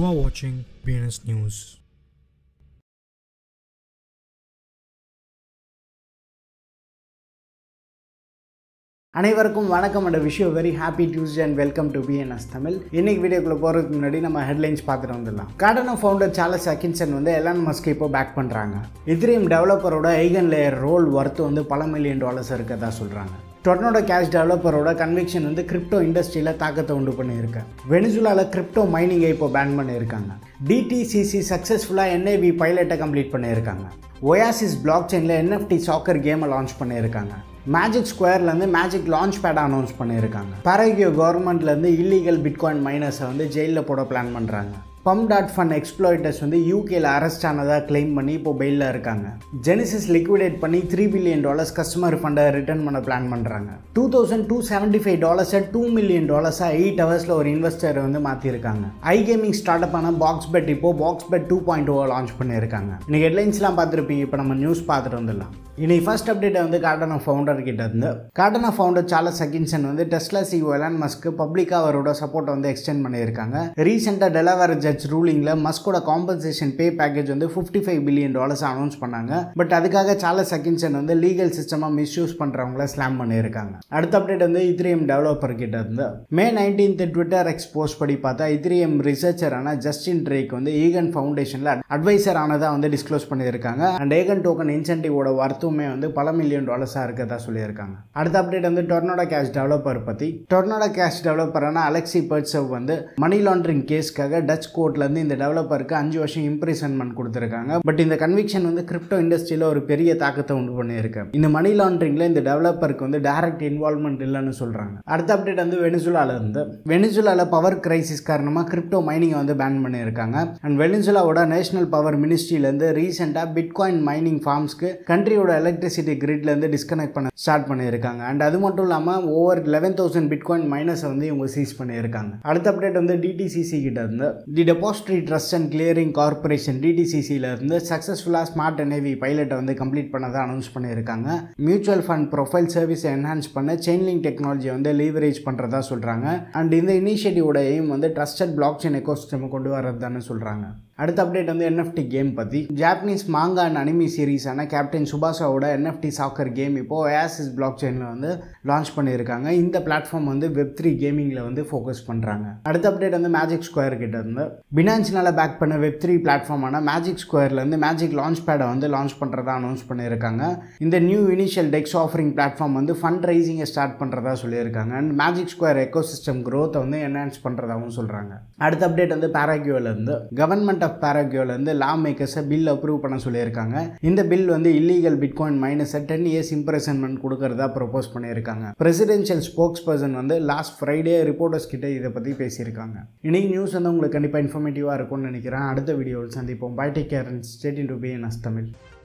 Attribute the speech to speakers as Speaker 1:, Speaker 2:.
Speaker 1: You are watching BNS News.
Speaker 2: அனைவருக்கும் வணக்கம் and wish you a very happy Tuesday and welcome to BNS Tamil. இன்னைக்கு வீடியோக்குள்ள போறதுக்கு முன்னாடி நம்ம ஹெட்லைன்ஸ் பார்த்துட்டு வந்துடலாம். Cardano founder சார்லஸ் அக்கின்சன் வந்து எலான் மஸ்க் இப்போ பேக் பண்றாங்க. Ethereum டெவலப்பரோட ஐகன் லேயர் ரோல் வர்த் வந்து பல மில்லியன் டாலர்ஸ் இருக்கதா சொல்றாங்க. டொர்னடோ கேஷ் டெவலப்பரோட கன்விக்ஷன் வந்து கிரிப்டோ இண்டஸ்ட்ரியில் தாக்கத்தை உண்டு பண்ணியிருக்கு. வெனிசுலாவில் கிரிப்டோ மைனிங்கை இப்போ பேன் பண்ணியிருக்காங்க. டிடிசிசி சக்ஸஸ்ஃபுல்லாக என்ஐவி பைலட்டை கம்ப்ளீட் பண்ணியிருக்காங்க. ஒயாசிஸ் பிளாக் செயினில் என்எஃப்டி சாக்கர் கேமை லான்ச் பண்ணியிருக்காங்க. மேஜிக் ஸ்கொயர்லேருந்து மேஜிக் லான்ச் பேட் அனௌன்ஸ் பண்ணியிருக்காங்க. பராகியோ கவர்மெண்ட்லேருந்து இல்லீகல் பிட்காயின் மைனர்ஸை வந்து ஜெயிலில் போட பிளான் பண்ணுறாங்க. pump.fun எக்ஸ்ப்ளாய்டர்ஸ் வந்து யூகேல அரெஸ்ட் ஆனதாக கிளைம் பண்ணி இப்போ பெயிலில் இருக்காங்க. ஜெனிசிஸ் லிக்விடேட் பண்ணி $3 பில்லியன் கஸ்டமர் ஃபண்டை ரிட்டர்ன் பண்ண பிளான் பண்ணுறாங்க. $2,275 $2 மில்லியன் 8 ஹவர்ஸில் ஒரு இன்வெஸ்டர் வந்து மாற்றிருக்காங்க. ஐகேமிங் ஸ்டார்ட் அப்பான பாக்ஸ் பெட் இப்போ பாக்ஸ் பெட் 2.0 லான்ச் பண்ணியிருக்காங்க. இன்னைக்கு ஹெட்லைன்ஸ்லாம் பார்த்துருப்பீங்க. இப்போ நம்ம நியூஸ் பார்த்துட்டு வந்துடலாம். இன்னைக்கு ஃபர்ஸ்ட் அப்டேட்டை வந்து கார்டனோ ஃபவுண்டர் கிட்ட இருந்து. கார்டனோ ஃபவுண்டர் சார்லஸ் அக்கின்சன் வந்து டெஸ்லா சிஇஓ எலான் மஸ்க்கு பப்ளிக்காக அவரோட சப்போர்ட்டை வந்து எக்ஸ்டெண்ட் பண்ணியிருக்காங்க. ரீசெண்டாக டெலாவேர் ஜட்ஜ் ரூலிங்கில் மஸ்கோட காம்பன்சேஷன் பே பேக்கேஜ் வந்து $55 பில்லியன் அனௌன்ஸ் பண்ணாங்க. பட் அதுக்காக சார்லஸ் அக்கின்சன் வந்து லீகல் சிஸ்டமாக மிஸ்யூஸ் பண்ணுறவங்கள ஸ்லாம் பண்ணியிருக்காங்க. அடுத்த அப்டேட் வந்து Ethereum டெவலப்பர் கிட்ட இருந்து. May 19 ட்விட்டர் எக்ஸ்போஸ் படி பார்த்தா Ethereum ரிசர்ச்சரான ஜஸ்டின் ட்ரேக் வந்து ஈகன் ஃபவுண்டேஷனில் அட்வைசர் ஆனதாக வந்து டிஸ்க்ளோஸ் பண்ணியிருக்காங்க. அண்ட் ஏகன் டோக்கன் இன்சென்டிவோட வர்த்துமே வந்து பல மில்லியன் டாலர்ஸாக இருக்கதா சொல்லியிருக்காங்க. அடுத்த அப்டேட் வந்து டொர்னடோ கேஷ் டெவலப்பர் பற்றி. டொர்னடோ கேஷ் டெவலப்பரான அலெக்சி பெர்ட்சவ் வந்து மணி லாண்டரிங் கேஸ்க்காக டச் கோர்ட்லேருந்து இந்த டெவலப்பருக்கு 5 வருஷம் இம்ப்ரிசன்மெண்ட் கொடுத்துருக்காங்க. பட் இந்த கன்விக்ஷன் வந்து கிரிப்டோ இண்டஸ்ட்ரியில் ஒரு பெரிய தாக்கத்தை உண்டு பண்ணியிருக்கு. இந்த மணி லாண்டரிங்கில் இந்த டெவலப்பருக்கு வந்து டைரக்ட் இன்வால்வ்மெண்ட் இல்லைன்னு சொல்கிறாங்க. அடுத்த அப்டேட் வந்து வெனிசுலாவிலேருந்து. வெனிசுலாவில் பவர் கிரைசிஸ் காரணமாக கிரிப்டோ மைனிங்கை வந்து பேன் பண்ணியிருக்காங்க. அண்ட் வெனிசுலாவோட நேஷனல் பவர் மினிஸ்ட்ரியிலேருந்து ரீசெண்டாக பிட்காயின் மைனிங் ஃபார்ம்ஸ்க்கு கண்ட்ரியோட எலக்ட்ரிசிட்டி கிரிட்லேருந்து டிஸ்கனெக்ட் பண்ண ஸ்டார்ட் பண்ணியிருக்காங்க. அண்ட் அது மட்டும் இல்லாமல் ஓவர் 11,000 பிட்காயின் மைனஸை வந்து இவங்க சீஸ் பண்ணியிருக்காங்க. அடுத்த அப்டேட் வந்து டிடிசிசி கிட்ட இருந்து. The depository trust and clearing corporation டிடிசிசியில் இருந்து சக்ஸஸ்ஃபுல்லாக ஸ்மார்ட் என்ஐவி பைலட்டை வந்து கம்ப்ளீட் பண்ணதை அனௌன்ஸ் பண்ணியிருக்காங்க. மியூச்சுவல் ஃபண்ட் ப்ரொஃபைல் சர்வீஸை என்ஹான்ஸ் பண்ண செயின்லிங்க் டெக்னாலஜியை வந்து லீவரேஜ் பண்ணுறதா சொல்கிறாங்க. அண்ட் இந்த இனிஷியேட்டிவோட எய்ம் வந்து ட்ரஸ்டட் பிளாக் செயின் எக்கோசிஸ்டம் கொண்டு வரதுன்னு சொல்கிறாங்க. அடுத்த அப்டேட் வந்து NFT கேம் பற்றி. ஜாப்பனீஸ் மாங்கா அண்ட் அனிமி சீரீஸான கேப்டன் சுபாஷாவோட NFT சாக்கர் கேம் இப்போ ஒயாசிஸ் பிளாக் செயினில் வந்து லான்ச் பண்ணியிருக்காங்க. இந்த பிளாட்ஃபார்ம் வந்து Web3 கேமிங்கில் வந்து ஃபோக்கஸ் பண்ணுறாங்க. அடுத்த அப்டேட் வந்து மேஜிக் ஸ்கொயர் கிட்ட இருந்து. பினான்ஸ்னால பேக் பண்ண Web3 பிளாட்ஃபார்மான மேஜிக் ஸ்கொயர்லேருந்து மேஜிக் லான்ச் பேடை வந்து லான்ச் பண்ணுறதா அனௌன்ஸ் பண்ணியிருக்காங்க. இந்த new initial dex offering platform வந்து ஃபண்ட் ரைசிங்கை ஸ்டார்ட் பண்ணுறதா சொல்லியிருக்காங்க. அண்ட் மேஜிக் ஸ்கொயர் எக்கோசிஸ்டம் க்ரோத்தை வந்து என்ஹான்ஸ் பண்ணுறதாகவும் சொல்கிறாங்க. அடுத்த அப்டேட் வந்து பாராகியோலேருந்து. கவர்மெண்ட் ஆஃப் பாராகியோலேருந்து லா மேக்கர்ஸை பில் அப்ரூவ் பண்ண சொல்லியிருக்காங்க. இந்த பில் வந்து இல்லீகல் பிட்காயின் மைனஸை 10 இயர்ஸ் இம்ப்ரெசன்மெண்ட் கொடுக்கறதா ப்ரொபோஸ் பண்ணியிருக்காங்க. பிரசிடென்ஷியல் ஸ்போக்ஸ் பர்சன் வந்து லாஸ்ட் ஃப்ரைடே ரிப்போர்ட்டர்ஸ் கிட்ட இதை பற்றி பேசியிருக்காங்க. இன்னைக்கு நியூஸ் வந்து உங்களுக்கு கண்டிப்பாக இன்ஃபர்மேட்டிவாக இருக்கும்னு நினைக்கிறேன். அடுத்த வீடியோவில் சந்திப்போம். Bye, take care and stay tuned to BNS Tamil.